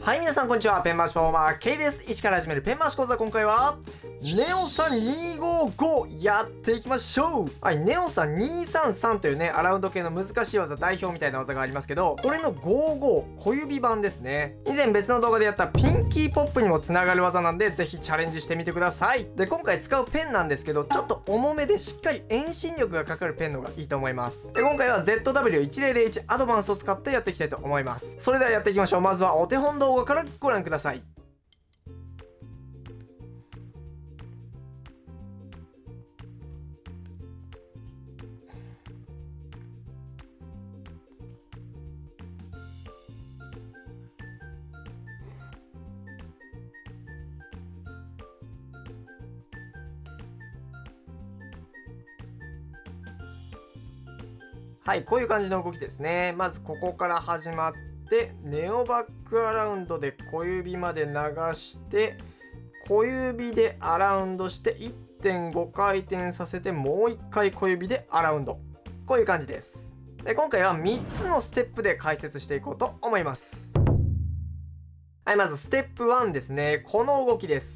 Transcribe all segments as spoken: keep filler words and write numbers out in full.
はい、皆さんこんにちは。ペン回しパフォーマー K です。一から始めるペン回し講座、今回はネオさんにーごーごやっていきましょう。はい、ネオさんにーさんさんというね、アラウンド系の難しい技代表みたいな技がありますけど、これのごーごー小指版ですね。以前別の動画でやったピンキーポップにもつながる技なんで、ぜひチャレンジしてみてください。で、今回使うペンなんですけど、ちょっと重めでしっかり遠心力がかかるペンの方がいいと思います。で、今回は ゼットダブリューいちぜろぜろいち アドバンスを使ってやっていきたいと思います。それではやっていきましょう。まずはお手本動画からご覧ください。はい、こういう感じの動きですね。まずここから始まってネオバックアラウンドで小指まで流して小指でアラウンドして いってんご 回転させてもういっかい小指でアラウンド、こういう感じです。で、今回はみっつのステップで解説していこうと思います。はい、まずステップワンですね。この動きです。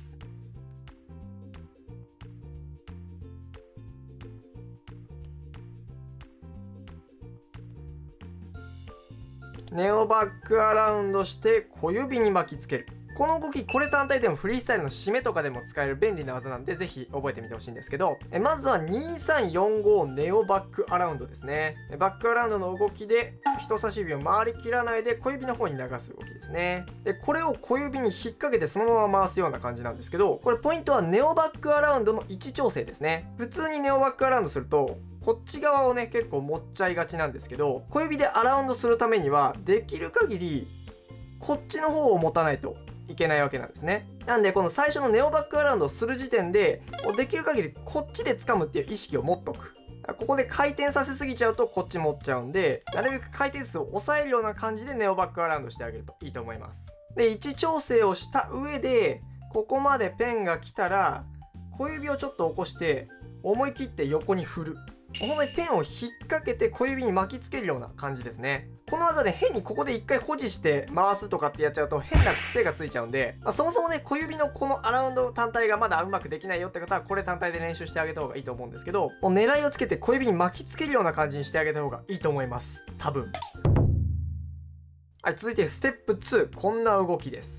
ネオバックアラウンドして小指に巻きつける。この動き、これ単体でもフリースタイルの締めとかでも使える便利な技なんで、ぜひ覚えてみてほしいんですけど、えまずはにーさんよんごネオバックアラウンドですね。バックアラウンドの動きで人差し指を回りきらないで小指の方に流す動きですね。で、これを小指に引っ掛けてそのまま回すような感じなんですけど、これポイントはネオバックアラウンドの位置調整ですね。普通にネオバックアラウンドすると、こっち側をね、結構持っちゃいがちなんですけど、小指でアラウンドするためには、できる限り、こっちの方を持たないといけないわけなんですね。なんで、この最初のネオバックアラウンドをする時点で、もうできる限りこっちで掴むっていう意識を持っとく。ここで回転させすぎちゃうとこっち持っちゃうんで、なるべく回転数を抑えるような感じでネオバックアラウンドしてあげるといいと思います。で、位置調整をした上で、ここまでペンが来たら、小指をちょっと起こして、思い切って横に振る。ほんまにペンを引っ掛けて小指に巻きつけるような感じですね。この技で変にここで一回保持して回すとかってやっちゃうと変な癖がついちゃうんで、まあ、そもそもね、小指のこのアラウンド単体がまだうまくできないよって方はこれ単体で練習してあげた方がいいと思うんですけど、もう狙いをつけて小指に巻きつけるような感じにしてあげた方がいいと思います。多分。はい、続いてステップツー、こんな動きです。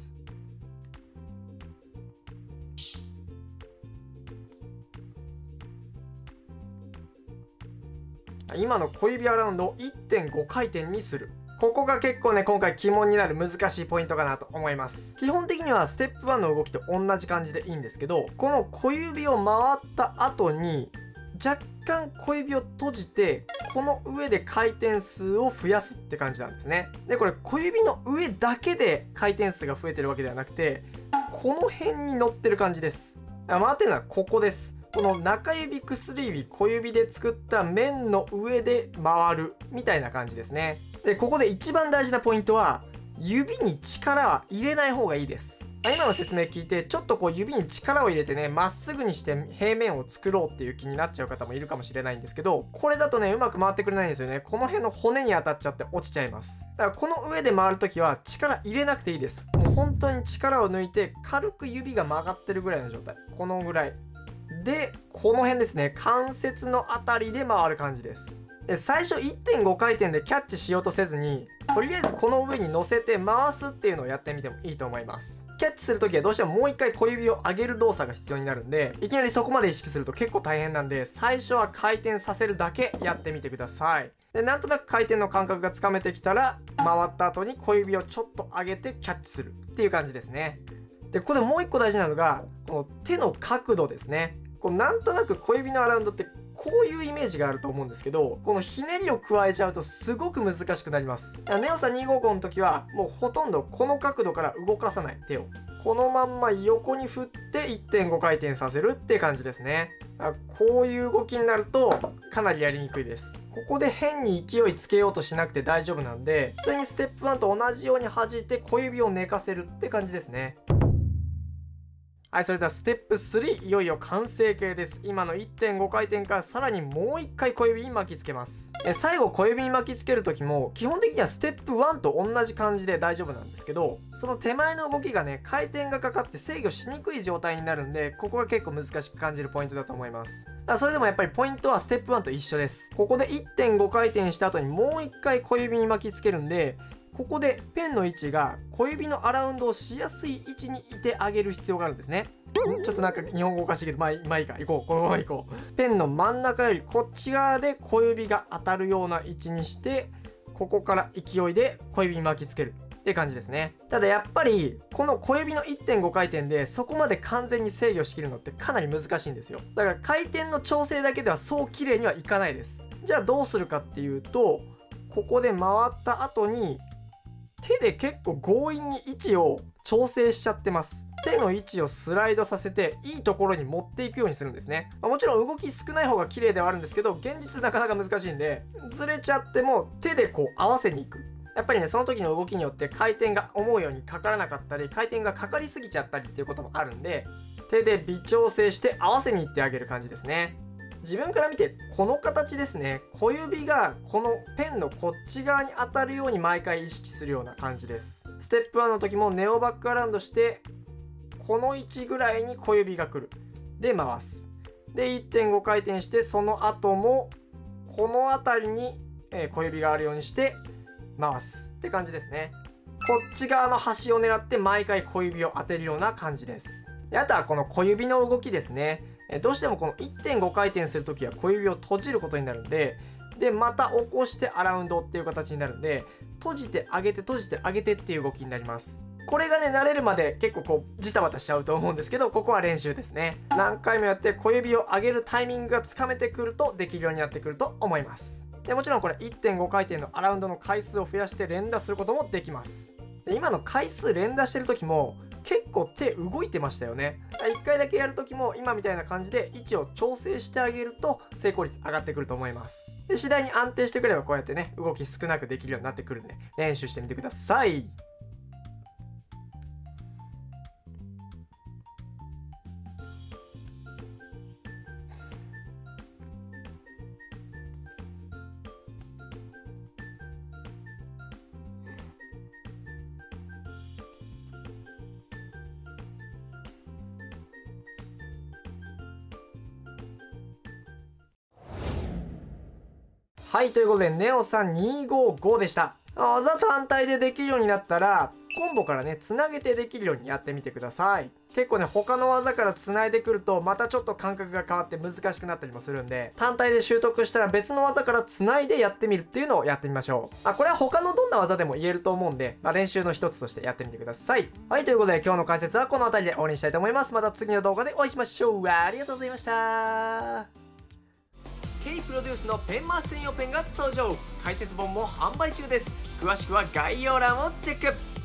今の小指アラウンドを いってんご 回転にする。ここが結構ね、今回鬼門になる難しいポイントかなと思います。基本的にはステップワンの動きと同じ感じでいいんですけど、この小指を回った後に若干小指を閉じて、この上で回転数を増やすって感じなんですね。で、これ小指の上だけで回転数が増えてるわけではなくて、この辺に乗ってる感じです。回ってるのはここです。この中指、薬指、小指で作った面の上で回るみたいな感じですね。で、ここで一番大事なポイントは、指に力は入れない方がいいです。今の説明聞いて、ちょっとこう指に力を入れてね、まっすぐにして平面を作ろうっていう気になっちゃう方もいるかもしれないんですけど、これだとね、うまく回ってくれないんですよね。この辺の骨に当たっちゃって落ちちゃいます。だからこの上で回るときは力入れなくていいです。もう本当に力を抜いて、軽く指が曲がってるぐらいの状態。このぐらい。で、この辺ですね。関節のあたりで回る感じです。で、最初 いってんご 回転でキャッチしようとせずに、とりあえずこの上に乗せて回すっていうのをやってみてもいいと思います。キャッチするときはどうしてももう一回小指を上げる動作が必要になるんで、いきなりそこまで意識すると結構大変なんで、最初は回転させるだけやってみてください。で、なんとなく回転の感覚がつかめてきたら、回った後に小指をちょっと上げてキャッチするっていう感じですね。で、ここでもう一個大事なのが、この手の角度ですね。こうなんとなく小指のアラウンドってこういうイメージがあると思うんですけど、このひねりを加えちゃうとすごく難しくなります。ネオさんにーごーごの時はもうほとんどこの角度から動かさない手を。このまんま横に振って いってんご 回転させるって感じですね。こういう動きになるとかなりやりにくいです。ここで変に勢いつけようとしなくて大丈夫なんで、普通にステップワンと同じように弾いて小指を寝かせるって感じですね。 はい、それではステップスリー、いよいよ完成形です。今の いってんご 回転からさらにもういっかい小指に巻きつけます。え最後小指に巻きつける時も基本的にはステップワンと同じ感じで大丈夫なんですけど、その手前の動きがね、回転がかかって制御しにくい状態になるんで、ここが結構難しく感じるポイントだと思います。だからそれでもやっぱりポイントはステップワンと一緒です。ここで いってんご 回転した後にもういっかい小指に巻きつけるんで、ここでペンの位置が小指のアラウンドをしやすい位置にいてあげる必要があるんですね。ちょっとなんか日本語おかしいけど、まあ、まあいいか、行こう、このまま行こう。ペンの真ん中よりこっち側で小指が当たるような位置にして、ここから勢いで小指に巻きつけるって感じですね。ただやっぱりこの小指の いってんご 回転でそこまで完全に制御しきるのってかなり難しいんですよ。だから回転の調整だけではそう綺麗にはいかないです。じゃあどうするかっていうと、ここで回った後に手で結構強引に位置を調整しちゃってます。手の位置をスライドさせていいところに持っていくようにするんですね。もちろん動き少ない方が綺麗ではあるんですけど、現実なかなか難しいんで、ずれちゃっても手でこう合わせにいく。やっぱりね、その時の動きによって回転が思うようにかからなかったり、回転がかかりすぎちゃったりっていうこともあるんで、手で微調整して合わせにいってあげる感じですね。自分から見てこの形ですね。小指がこのペンのこっち側に当たるように毎回意識するような感じです。ステップワンの時もネオバックアラウンドしてこの位置ぐらいに小指が来る。で回す。で いってんご 回転してその後もこの辺りに小指があるようにして回すって感じですね。こっち側の端を狙って毎回小指を当てるような感じです。であとはこの小指の動きですね。どうしてもこの いってんご 回転するときは小指を閉じることになるんで、でまた起こしてアラウンドっていう形になるんで、閉じて上げて閉じて上げてっていう動きになります。これがね慣れるまで結構こうジタバタしちゃうと思うんですけど、ここは練習ですね。何回もやって小指を上げるタイミングがつかめてくるとできるようになってくると思います。でもちろんこれ いってんご 回転のアラウンドの回数を増やして連打することもできます。で今の回数連打してる時も結構手動いてましたよね。いっかいだけやるときも今みたいな感じで位置を調整してあげると成功率上がってくると思います。で次第に安定してくればこうやってね動き少なくできるようになってくるんで練習してみてください。はい、ということでネオさんにひゃくごじゅうごでした。技単体でできるようになったらコンボからねつなげてできるようにやってみてください。結構ね他の技からつないでくるとまたちょっと感覚が変わって難しくなったりもするんで、単体で習得したら別の技からつないでやってみるっていうのをやってみましょう。あこれは他のどんな技でも言えると思うんで、まあ、練習の一つとしてやってみてください。はい、ということで今日の解説はこの辺りで終わりにしたいと思います。また次の動画でお会いしましょう。ありがとうございました。K プロデュースのペン回し専用ペンが登場。解説本も販売中です。詳しくは概要欄をチェック。